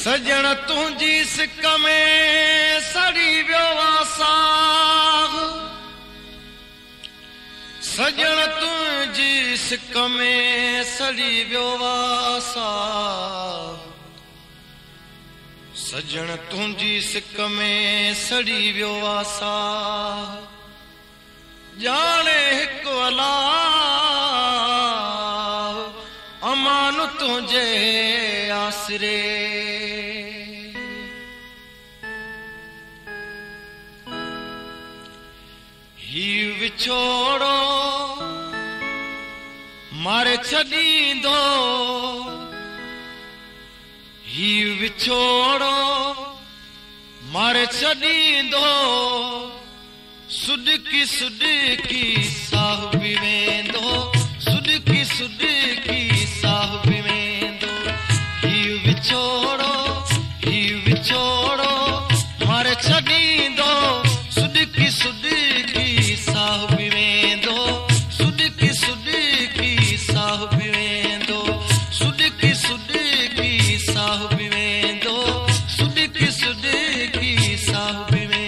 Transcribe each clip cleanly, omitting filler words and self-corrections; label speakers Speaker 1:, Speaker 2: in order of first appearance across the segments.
Speaker 1: सजण तुंहिंजी सिक में सड़ी वियो साह सजण तुंहिंजी सिक में सड़ी वियो साह सजण तुंहिंजी सिक में सड़ी वियो साह ॼाणे हिकु अलाह अमान तुंहिंजे आसरे ही विछोड़ो मारे छॾींदो ही विछोड़ो मारे छॾींदो सुडकी सुडकी साह बि वेंदो सुडकी सुडकी साह बि वेंदो ही विछोड़ो मारे छॾींदो सुडकी सुडकी साह बि वेंदो सुडकी सुडकी साह बि वेंदो सुडकी सुडकी साह बि वेंदो सुडकी सुडकी साह बि वेंदो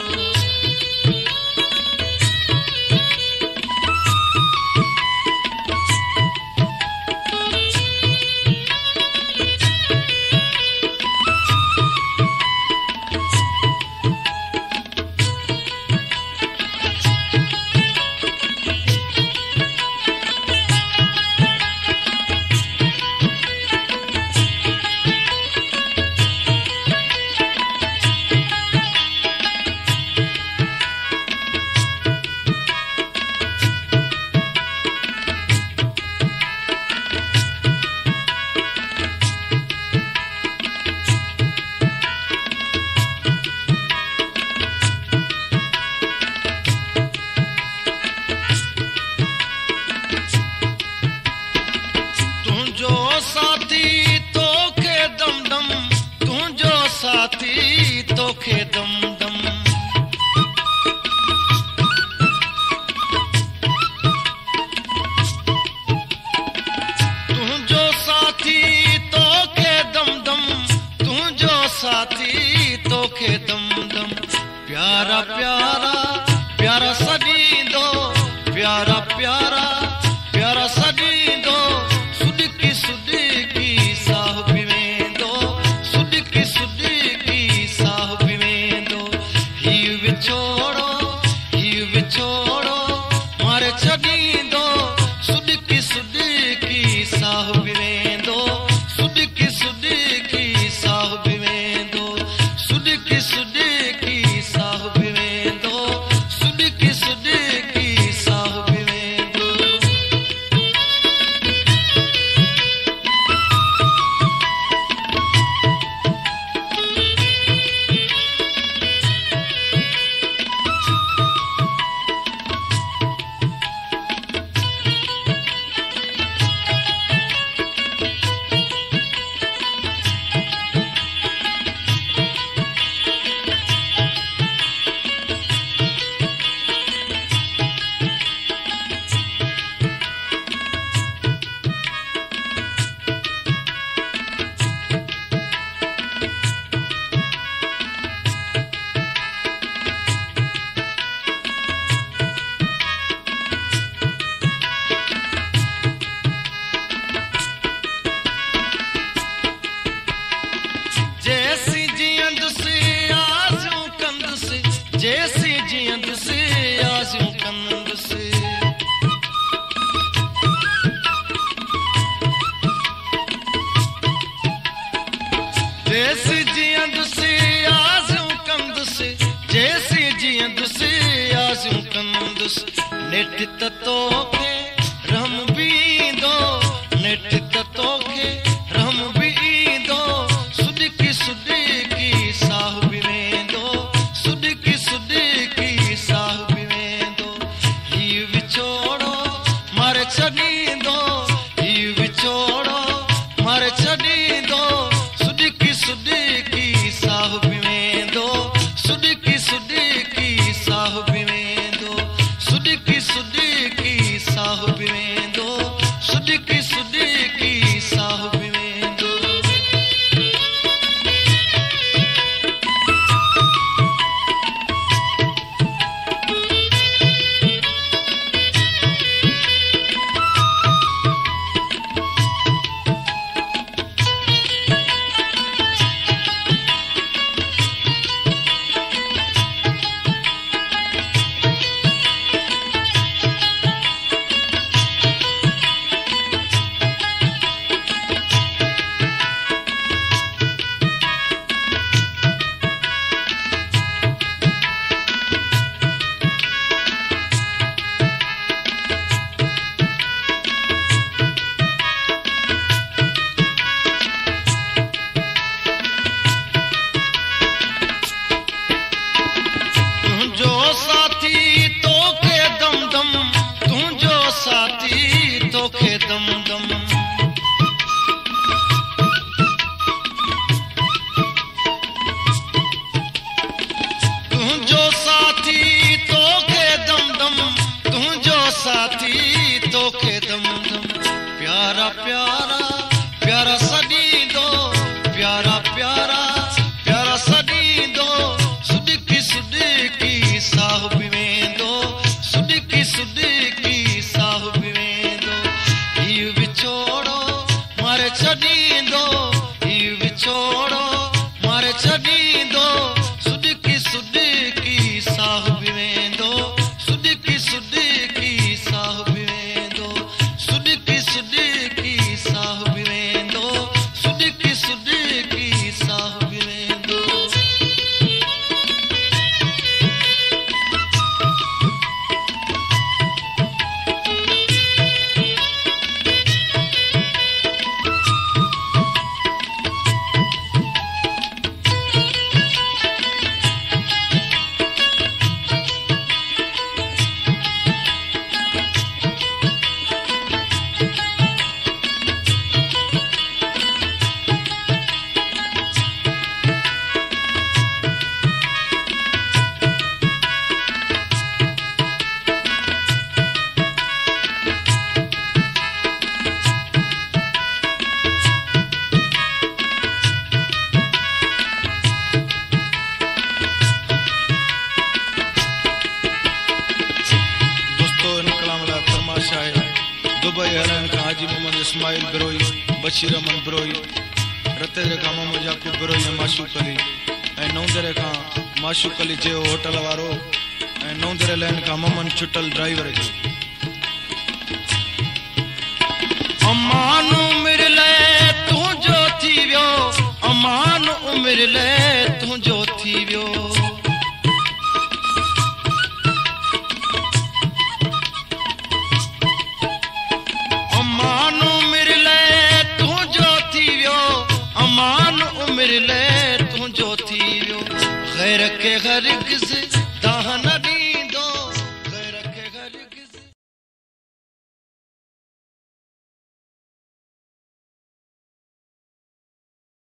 Speaker 1: साथी तोखे दम दम तुंहिंजो साथी तोखे दम दम तुंहिंजो साथी तोखे दम दम प्यारा प्यारा प्यारा सॾींदो प्यारा प्यारा प्यारा सॾींदो सुडकी सुडकी साह बि वेंदो सुडकी सुडकी साह बि वेंदो ही विछोड़ो मारे छॾींदो सुडकी सुडकी साह बि वेंदो सुडकी सुडकी साह बि वेंदो सुडकी सुडकी साह बि वेंदो सुडकी सुडकी साह बि वेंदो जैसी जियंदुसि आज़ूं कंदुसि जैसी जियंदुसि आज़ूं कंदुसि जैसी जियंदुसि आज़ूं कंदुसि जैसी जियंदुसि आज़ूं कंदुसि नेठ त तोखे रहम बि ईंदो नेठ त तोखे रहम बि ईंदो सुडकी सुडकी साह बि वेंदो सुडकी सुडकी साह बि वेंदो ही विछोड़ो मारे छॾींदो ही विछोड़ो मारे छॾींदो सुडकी सुडकी साह बि वेंदो सुडकी सुडकी साह बि वेंदो सुडकी सुडकी साह हाजी मोहम्मद इस्माइल बिरोई, बशीर अहमद बिरोई, रते खां मोहम्मद याकूब बिरोई ऐं माशूक अली, ऐं नौंदरे खां माशूक अली जो होटल वारो, ऐं नौंदरे लाइन खां मोहम्मद छुटल ड्राइवर जो। अमान उमिर ले तुंहिंजो थी वियो, अमान उमिर ले तुंहिंजो थी वियो। अमान उमिर ले तुंहिंजो थी वियो, अमान उमिर ले तुंहिंजो थी वियो। ग़ैर के हरगिज़